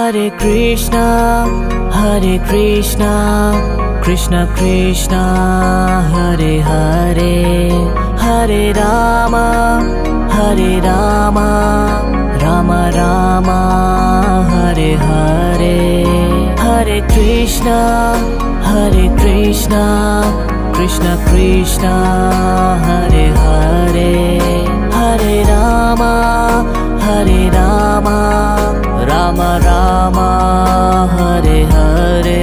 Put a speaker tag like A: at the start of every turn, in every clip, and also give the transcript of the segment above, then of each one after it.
A: Hare Krishna, Krishna Krishna, Hare Hare, Hare Rama, Rama Rama, Hare Hare. Hare Krishna, Krishna Krishna, Hare Hare, Hare Rama, Rama Rama, Hare Hare.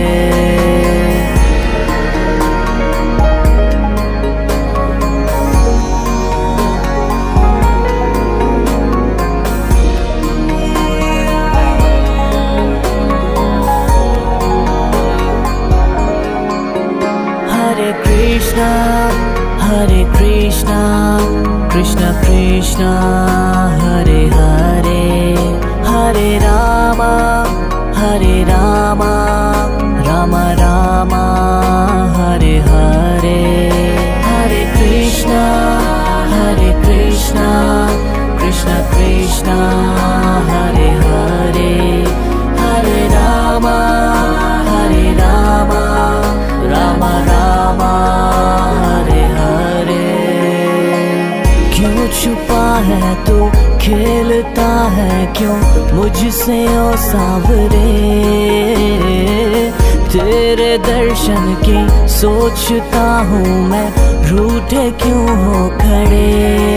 A: Hare Krishna, Krishna Krishna, Hare Hare, Hare Rama, Rama Rama, Hare Hare. Hare Krishna, Krishna Krishna, Hare Hare, Hare Rama, Rama Rama, Hare Hare. क्यों छुपा है तू, खेलता है क्यों मुझसे ओ सांवरे? तेरे दर्शन की सोचता हूँ मैं, रूठे क्यों हो खड़े?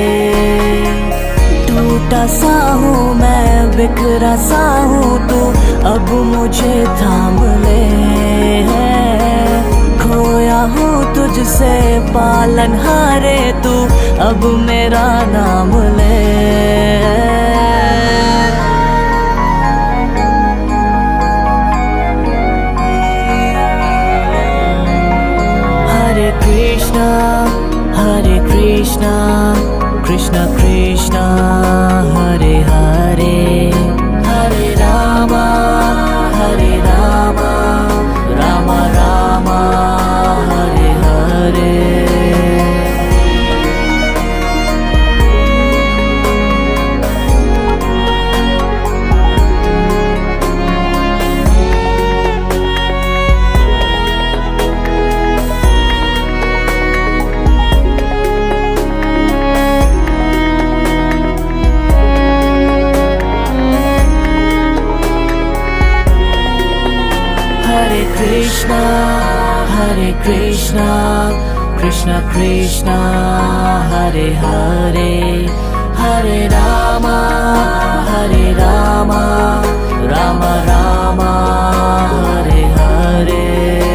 A: टूटा सा हूँ मैं, बिखरा सा हूँ तू अब मुझे थाम ले। खोया हूँ तुझसे पालनहारे, तू अब मेरा नाम ले। Hare Krishna, Krishna Krishna, Hare Hare, Hare Rama, Rama Rama, Hare Hare. Hare Krishna, Krishna Krishna, Hare Hare, Hare Rama, Rama Rama, Hare Hare.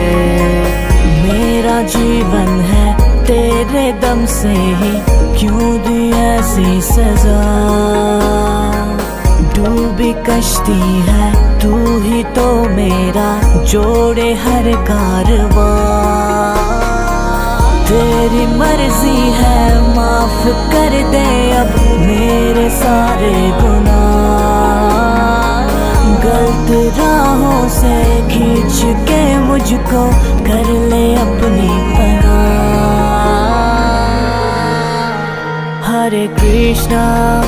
A: मेरा जीवन है तेरे दम से ही, क्यों दी ऐसी सजा? डूबी कश्ती है तू ही तो मेरा, जोड़े हर कारवां। तेरी मर्जी है माफ कर दे अब मेरे सारे गुनाह। गलत राहों से खींच के मुझको कर ले अपनी पनाह। Hare Krishna,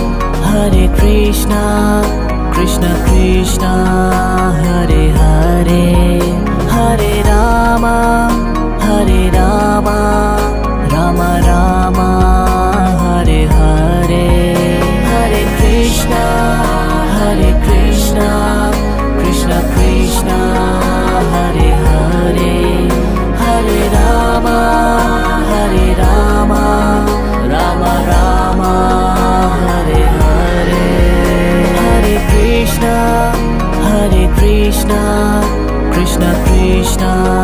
A: Krishna Krishna, Hare Hare, Hare Rama, Rama Rama, Hare Hare. Hare Krishna, Krishna Krishna, Hare Hare, Hare Rama, Rama Rama, Hare Hare. Hare Krishna, Krishna Krishna,